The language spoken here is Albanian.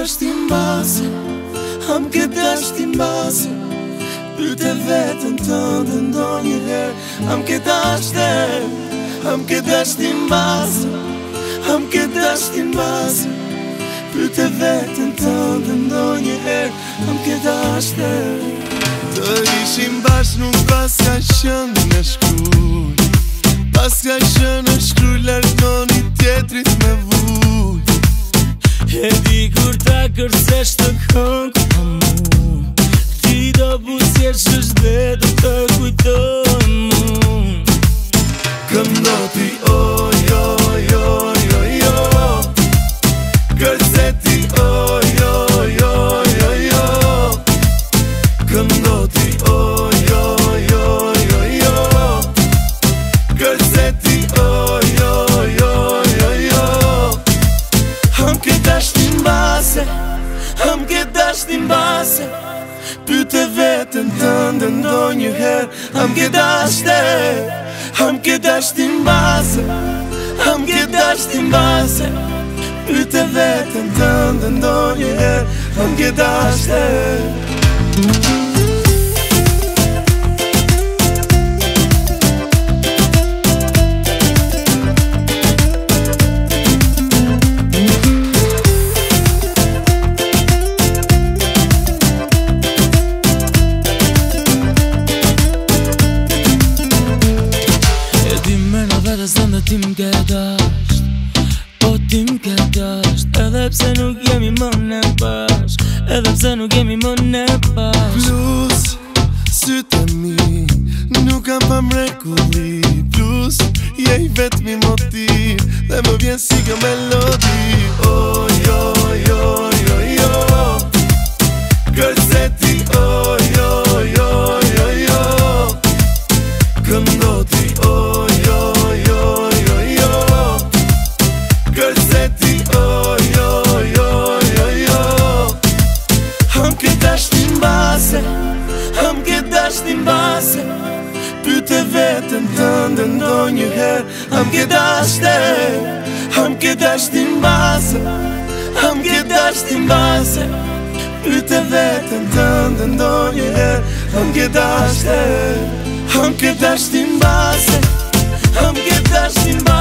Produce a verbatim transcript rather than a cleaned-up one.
dashtin base, ham ke dashtin base. Pyte vetën tënde ndonjëherë, ham ke dashtin, ham ke dashtin base, ham ke dashtin base. Pyte vetën tënde ndonjëherë, ham ke dashtin. Të ishim bashkë nuk pas ka qenë në shkruj, pas ka qenë në shkruj largoni tjetrit me vuj. E di kur ta kërcesh të këngë pa mu, ti do busjesh është dhe do të kujtoj mu. Këndoti oj, oj, oj, oj, oj, kërceti oj, oj, oj, oj, oj, këndoti oj, oj, oj, oj, oj, kërceti oj, oj, oj, oj, oj. Ham ke dashtin base, ham ke dashtin base. Pyte vetën tënde ndonjëherë, ham ke dashtin, ham ke dashtin base, ham ke dashtin base. Pyte vetën tënde ndonjëherë, ham ke dashtin. Zëndë ti m'ke dasht, po ti m'ke dasht. Edhe pse nuk jemi më në bashk, edhe pse nuk jemi më në bashk. Plus, sytë e mi, nuk kam pa mrekulli. Plus, je i vetmi motiv, dhe më vjen si kjo melodi. Oj, oj, oj, oj, oj, kërceti oj, oj, oj, oj, oj, këndoti oj, kërceti oj, oj, oj, oj, oj. Ham ke dashtin base, ham ke dashtin base. Pyte vetën tënde ndonjëherë, ham ke dashtin, ham ke dashtin base, ham ke dashtin base. Pyte vetën tënde ndonjëherë, ham ke dashtin, ham ke dashtin base, ham ke dashtin base.